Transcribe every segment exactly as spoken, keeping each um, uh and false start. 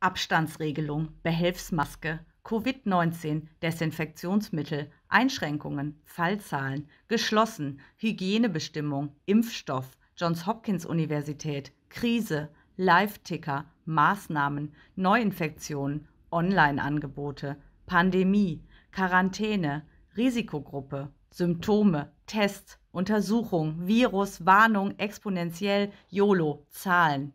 Abstandsregelung, Behelfsmaske, Covid neunzehn, Desinfektionsmittel, Einschränkungen, Fallzahlen, geschlossen, Hygienebestimmung, Impfstoff, Johns-Hopkins-Universität, Krise, Live-Ticker, Maßnahmen, Neuinfektionen, Online-Angebote, Pandemie, Quarantäne, Risikogruppe, Symptome, Test, Untersuchung, Virus, Warnung, exponentiell, YOLO, Zahlen.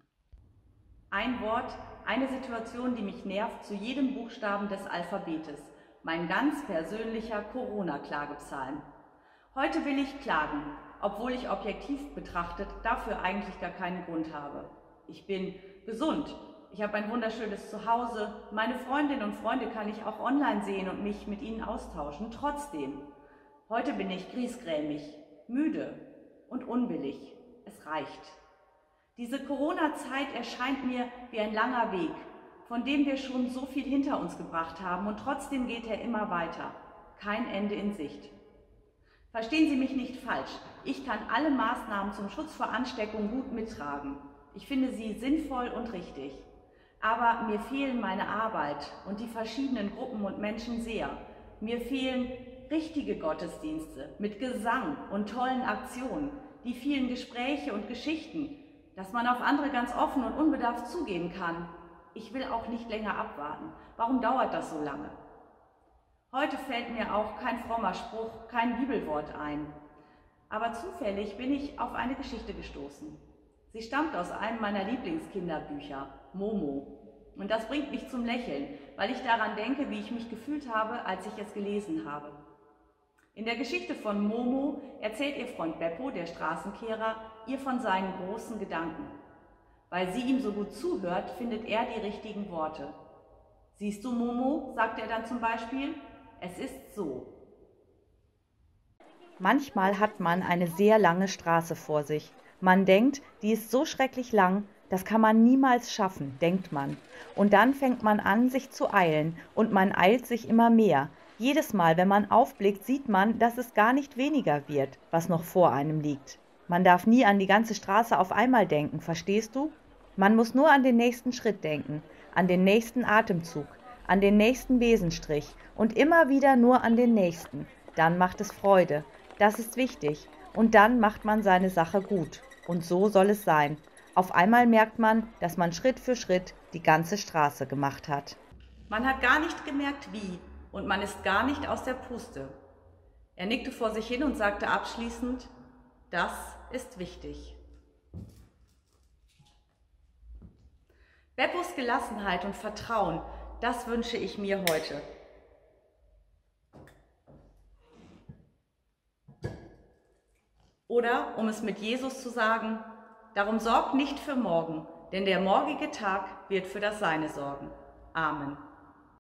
Ein Wort, eine Situation, die mich nervt, zu jedem Buchstaben des Alphabetes. Mein ganz persönlicher Corona-Klagepsalm. Heute will ich klagen, obwohl ich objektiv betrachtet dafür eigentlich gar keinen Grund habe. Ich bin gesund, ich habe ein wunderschönes Zuhause, meine Freundinnen und Freunde kann ich auch online sehen und mich mit ihnen austauschen. Trotzdem, heute bin ich griesgrämig, müde und unwillig. Es reicht. Diese Corona-Zeit erscheint mir wie ein langer Weg, von dem wir schon so viel hinter uns gebracht haben und trotzdem geht er immer weiter. Kein Ende in Sicht. Verstehen Sie mich nicht falsch, ich kann alle Maßnahmen zum Schutz vor Ansteckung gut mittragen. Ich finde sie sinnvoll und richtig. Aber mir fehlen meine Arbeit und die verschiedenen Gruppen und Menschen sehr. Mir fehlen richtige Gottesdienste mit Gesang und tollen Aktionen, die vielen Gespräche und Geschichten, dass man auf andere ganz offen und unbedarft zugehen kann. Ich will auch nicht länger abwarten. Warum dauert das so lange? Heute fällt mir auch kein frommer Spruch, kein Bibelwort ein. Aber zufällig bin ich auf eine Geschichte gestoßen. Sie stammt aus einem meiner Lieblingskinderbücher, Momo. Und das bringt mich zum Lächeln, weil ich daran denke, wie ich mich gefühlt habe, als ich es gelesen habe. In der Geschichte von Momo erzählt ihr Freund Beppo, der Straßenkehrer, ihr von seinen großen Gedanken. Weil sie ihm so gut zuhört, findet er die richtigen Worte. Siehst du, Momo, sagt er dann zum Beispiel, es ist so. Manchmal hat man eine sehr lange Straße vor sich. Man denkt, die ist so schrecklich lang, das kann man niemals schaffen, denkt man. Und dann fängt man an, sich zu eilen und man eilt sich immer mehr. Jedes Mal, wenn man aufblickt, sieht man, dass es gar nicht weniger wird, was noch vor einem liegt. Man darf nie an die ganze Straße auf einmal denken, verstehst du? Man muss nur an den nächsten Schritt denken, an den nächsten Atemzug, an den nächsten Besenstrich und immer wieder nur an den nächsten. Dann macht es Freude. Das ist wichtig. Und dann macht man seine Sache gut. Und so soll es sein. Auf einmal merkt man, dass man Schritt für Schritt die ganze Straße gemacht hat. Man hat gar nicht gemerkt, wie, und man ist gar nicht aus der Puste. Er nickte vor sich hin und sagte abschließend, das ist wichtig. Beppos Gelassenheit und Vertrauen, das wünsche ich mir heute. Oder, um es mit Jesus zu sagen, darum sorgt nicht für morgen, denn der morgige Tag wird für das Seine sorgen. Amen.